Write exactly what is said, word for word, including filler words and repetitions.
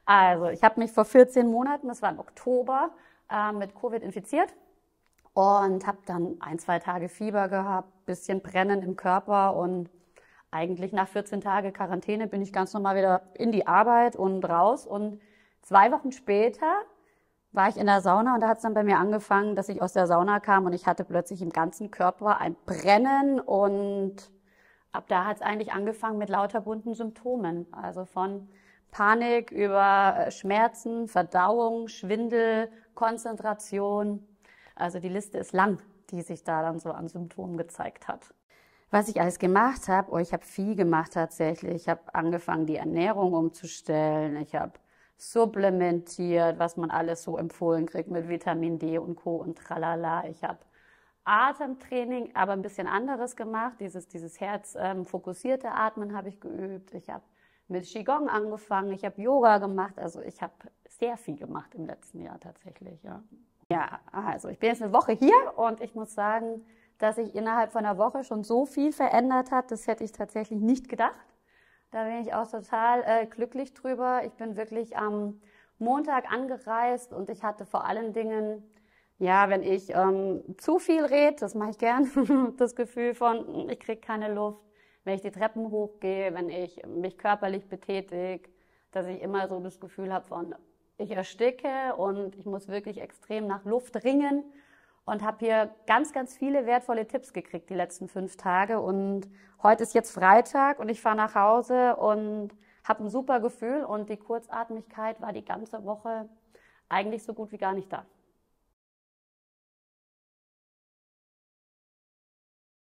Also, ich habe mich vor vierzehn Monaten, das war im Oktober, äh, mit Covid infiziert und habe dann ein, zwei Tage Fieber gehabt, bisschen Brennen im Körper und eigentlich nach vierzehn Tage Quarantäne bin ich ganz normal wieder in die Arbeit und raus. Und zwei Wochen später war ich in der Sauna und da hat es dann bei mir angefangen, dass ich aus der Sauna kam und ich hatte plötzlich im ganzen Körper ein Brennen und ab da hat es eigentlich angefangen mit lauter bunten Symptomen. Also von Panik über Schmerzen, Verdauung, Schwindel, Konzentration. Also die Liste ist lang, die sich da dann so an Symptomen gezeigt hat. Was ich alles gemacht habe, oh, ich habe viel gemacht tatsächlich. Ich habe angefangen, die Ernährung umzustellen. Ich habe supplementiert, was man alles so empfohlen kriegt mit Vitamin D und Co. und tralala. Ich habe Atemtraining, aber ein bisschen anderes gemacht. Dieses, dieses herzfokussierte ähm, Atmen habe ich geübt. Ich habe mit Qigong angefangen. Ich habe Yoga gemacht. Also ich habe sehr viel gemacht im letzten Jahr tatsächlich, ja. Ja, also ich bin jetzt eine Woche hier und ich muss sagen, dass sich innerhalb von einer Woche schon so viel verändert hat, das hätte ich tatsächlich nicht gedacht. Da bin ich auch total äh, glücklich drüber. Ich bin wirklich am Montag angereist und ich hatte vor allen Dingen, ja, wenn ich ähm, zu viel rede, das mache ich gern, das Gefühl von, ich kriege keine Luft. Wenn ich die Treppen hochgehe, wenn ich mich körperlich betätige, dass ich immer so das Gefühl habe von, ich ersticke und ich muss wirklich extrem nach Luft ringen. Und habe hier ganz, ganz viele wertvolle Tipps gekriegt die letzten fünf Tage. Und heute ist jetzt Freitag und ich fahre nach Hause und habe ein super Gefühl. Und die Kurzatmigkeit war die ganze Woche eigentlich so gut wie gar nicht da.